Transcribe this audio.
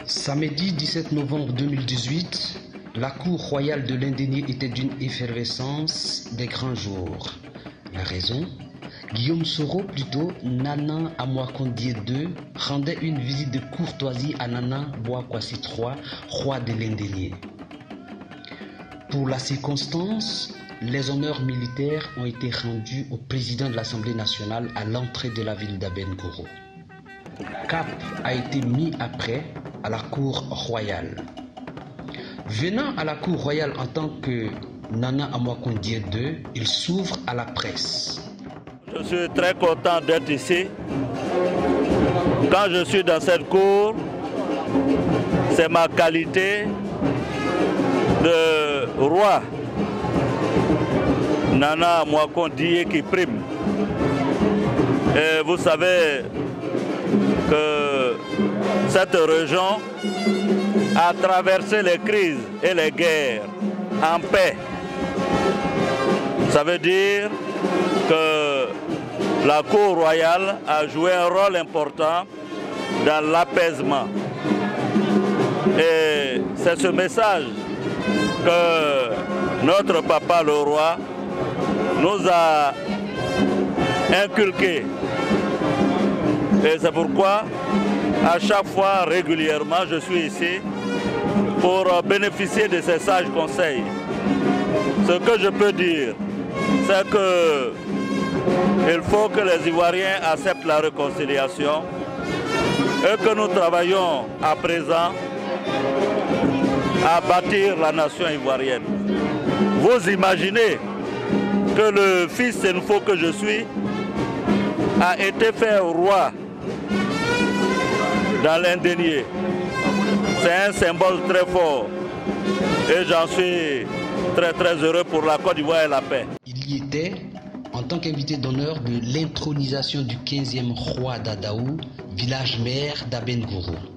Samedi 17 novembre 2018, la cour royale de l'Indénié était d'une effervescence des grands jours. La raison? Guillaume Soro, plutôt Nana Amoakondié II, rendait une visite de courtoisie à Nana Boakwasi III, roi de l'Indénié. Pour la circonstance, les honneurs militaires ont été rendus au président de l'Assemblée nationale à l'entrée de la ville d'Aben-Goro. Cap a été mis après à la cour royale. Venant à la cour royale en tant que Nana Amoakondié II, il s'ouvre à la presse. Je suis très content d'être ici. Quand je suis dans cette cour, c'est ma qualité de roi Nana Amoakondié qui prime. Et vous savez que cette région a traversé les crises et les guerres en paix. Ça veut dire que la cour royale a joué un rôle important dans l'apaisement. Et c'est ce message que notre papa le roi nous a inculqué. Et c'est pourquoi, à chaque fois, régulièrement, je suis ici pour bénéficier de ces sages conseils. Ce que je peux dire, c'est qu'il faut que les Ivoiriens acceptent la réconciliation et que nous travaillons à présent à bâtir la nation ivoirienne. Vous imaginez que le fils Senfo que je suis a été fait roi dans l'Indénié. C'est un symbole très fort et j'en suis très heureux pour la Côte d'Ivoire et la paix. Il y était en tant qu'invité d'honneur de l'intronisation du 15e roi d'Adaou, village mère d'Aben-Goro.